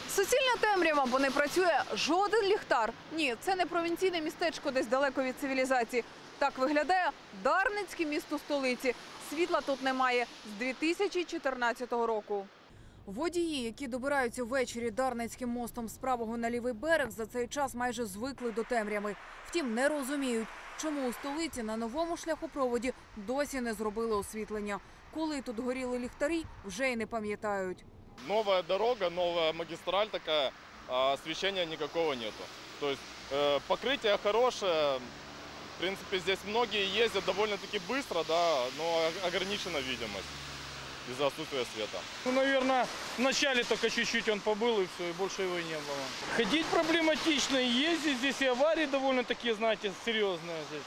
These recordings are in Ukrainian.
Суцільна темрява, бо не працює жоден ліхтар. Ні, це не провінційне містечко десь далеко від цивілізації. Так виглядає Дарницьке місто столиці. Світла тут немає з 2014 року. Водії, які добираються ввечері Дарницьким мостом з правого на лівий берег, за цей час майже звикли до темряви. Втім, не розуміють, чому у столиці на новому шляхопроводі досі не зробили освітлення. Коли тут горіли ліхтарі, вже й не пам'ятають. Новая дорога, новая магистраль такая, а освещения никакого нету. То есть покрытие хорошее, в принципе, здесь многие ездят довольно-таки быстро, да, но ограничена видимость из-за отсутствия света. Ну, наверное, в начале только чуть-чуть он побыл, и все, и больше его не было. Ходить проблематично, и ездить здесь, и аварии довольно-таки, знаете, серьезные здесь.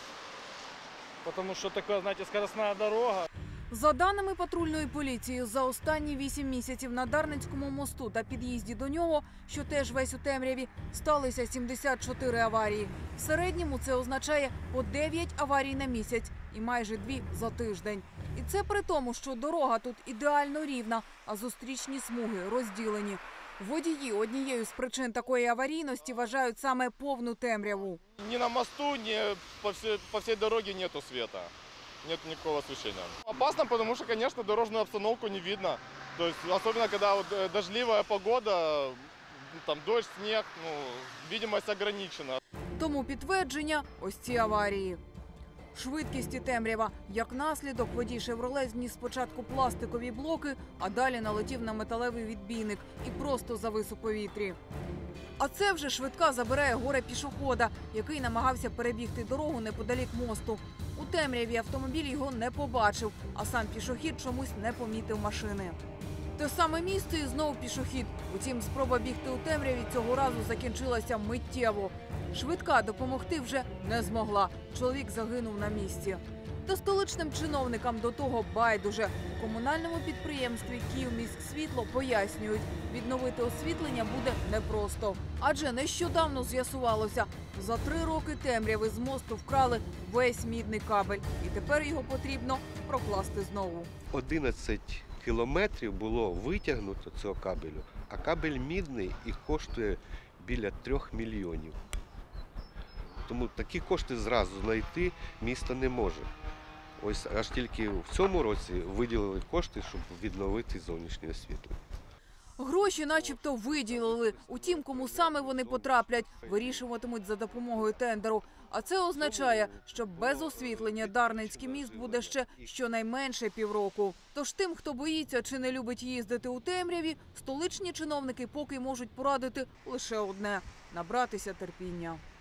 Потому что такая, знаете, скоростная дорога. За даними патрульної поліції, за останні 8 місяців на Дарницькому мосту та під'їзді до нього, що теж весь у темряві, сталися 74 аварії. В середньому це означає по 9 аварій на місяць і майже 2 за тиждень. І це при тому, що дорога тут ідеально рівна, а зустрічні смуги розділені. Водії однією з причин такої аварійності вважають саме повну темряву. Ни на мосту, ни по всей дороге нету света. Нет никакого освещения. Опасно, потому что, конечно, дорожную обстановку не видно. То есть, особенно, когда вот дождливая погода, там дождь, снег, видимость ограничена. Тому підтвердження – ось ці аварії. Швидкість і темрява. Як наслідок, водій «Шевроле» зніс спочатку пластикові блоки, а далі налетів на металевий відбійник і просто завис у повітрі. А це вже швидка забирає горе пішохода, який намагався перебігти дорогу неподалік мосту. У темряві автомобіль його не побачив, а сам пішохід чомусь не помітив машини. Те саме місце і знову пішохід. Утім, спроба бігти у темряві цього разу закінчилася миттєво. Швидка допомогти вже не змогла. Чоловік загинув на місці. Та столичним чиновникам до того байдуже. У комунальному підприємстві «Київміськсвітло» пояснюють, відновити освітлення буде непросто. Адже нещодавно з'ясувалося, за 3 роки темряви з мосту вкрали весь мідний кабель. І тепер його потрібно прокласти знову. 11 кілометрів було витягнуто цього кабелю, а кабель мідний і коштує біля 3 мільйонів. Тому такі кошти зразу знайти місто не може. Ось аж тільки в цьому році виділили кошти, щоб відновити зовнішнє освітлення. Гроші начебто виділили. Утім, кому саме вони потраплять, вирішуватимуть за допомогою тендеру. А це означає, що без освітлення Дарницький міст буде ще щонайменше півроку. Тож тим, хто боїться чи не любить їздити у темряві, столичні чиновники поки можуть порадити лише одне – набратися терпіння.